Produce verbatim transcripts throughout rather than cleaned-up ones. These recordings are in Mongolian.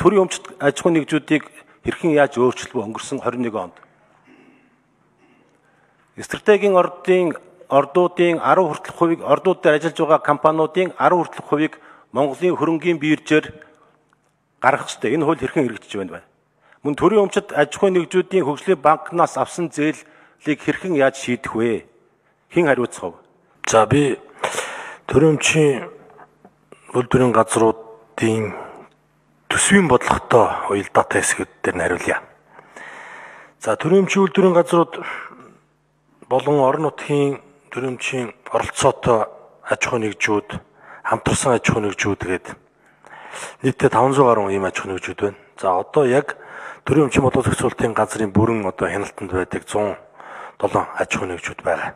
төрийн өмчит аж ахуйн нэгжүүдийг хэрхэн яаж өөрчлөв өнгөрсөн двадцать one онд. Стратегийн ордын ордуудын ten хүртэлх хувийг ордууд дээр ажиллаж байгаа компаниудын ten хүртэлх хувийг Монголын хөрөнгийн биржээр гаргах ёстой. Энэ хууль хэрхэн хэрэгжиж байна вэ? Мөн төрийн өмчит аж ахуйн нэгжүүдийн хөгжлийн банкнаас авсан зээлийг хэрхэн яаж шийдэх вэ? Хэн хариуцах вэ? За би төрийн өмчийн үйлдвэрийн газруудын төсвийн бодлоготой уялдаатай хэсгүүд дээр хариулъя. За төрийн өмчийн үйлдвэрийн газрууд болон орон нутгийн төрийн өмчийн оролцоотой аж ахуйн нэгжүүд, хамтарсан аж ахуйн нэгжүүд гээд нийтдээ five hundred гаруй ийм аж ахуйн нэгжүүд байна. За одоо яг төрийн өмчийн бодлого зохицуулалтын газрын бүрэн одоо хяналтанд байдаг one oh seven аж ахуйн нэгжүүд байгаа.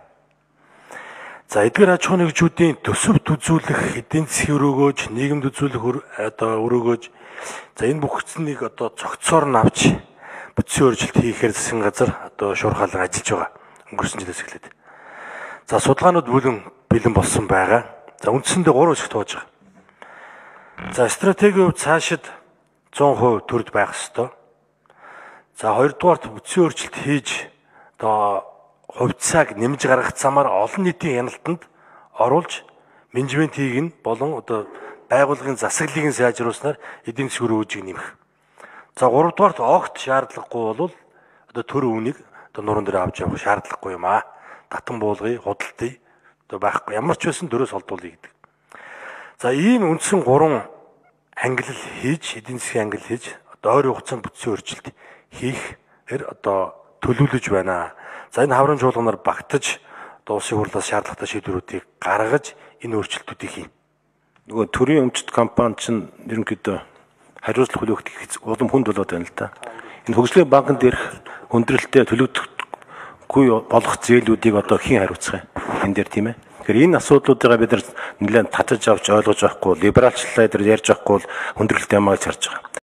За эдгээр аж ахуйн нэгжүүдийн төсөвт үзүүлэх, эдийн засгийн өрөөгөөж, нийгэмд үзүүлэх одоо өрөөгөөж за энэ бүх хэсгийг одоо цогцоор нь авч бүтцийн өөрчлөлт хийхээр засгийн газар одоо шуурхаалan ажиллаж байгаа. Өнгөрсөн жилээс эхлээд. За судалгаанууд бүлэн бэлэн болсон байгаа. За үндсэндээ гурван хэсэгт тоож байгаа. За стратегийн хувьд цаашид one hundred percent төрд байх ёстой. За хоёрдугаарт бүтцийн өөрчлөлт хийж одоо хувьцааг нэмж гаргах замаар олон нийтийн хяналтанд оруулж менежментийг нь болон одоо байгууллагын засаглалыг нь сайжруулснаар эдийн засгийн өрөөжийг нэмэх. За гуравдугаарт огт шаардлагагүй бол одоо төр үүнийг одоо нуруунд дээр авч явах шаардлагагүй юм аа. Татан буулгая, худалдая одоо байхгүй. Ямар ч байсан дөрөөс холдуулъя гэдэг. За ийм үндсэн гурван ангилал хийж, эдийн засгийн ангилал хийж одоо ойрын хугацаанд бүтцийн өөрчлөлт хийхээр одоо төлөвлөж байна. За энэ хаврын чуулганаар багтаж одоо улсын хурлаас шаардлагатай шийдвэрүүдийг гаргаж энэ өөрчлөлтүүдийг хийнэ. Нөгөө төрийн өмчит компани чинь ерөнхийдөө хариуцлага хүлээх улам хүнд болоод байна л да. Энэ хөгжлийн банкнд ирэх хүндрэлтэй төлөгдөхгүй болох зээлүүдийг одоо хэн хариуцах юм? Энэ дээр тийм ээ. Тэгэхээр энэ асуудлуудыг бид нар нэлээд татаж авч ойлгож авахгүй, либералчлалаа дээр ярьж авахгүй бол хүндрэлтэй юм аа гэж харж байгаа.